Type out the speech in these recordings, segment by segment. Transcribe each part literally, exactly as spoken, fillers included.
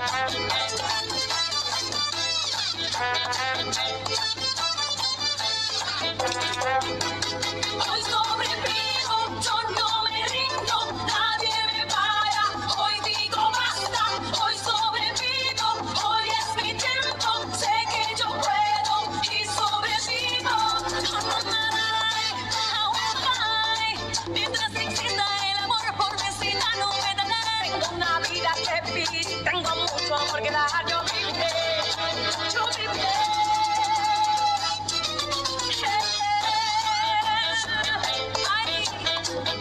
Hoy sobrevivo, yo no me rindo, nadie me para, hoy digo basta, hoy sobrevivo, hoy es mi tiempo, sé que yo puedo y sobrevivo. Mientras exista el amor por vecina no me dará. Tengo una vida que vivir, tengo mucho amor que dar, yo viviré, yo viviré.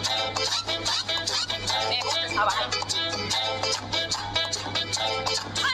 Me gusta esa vaina.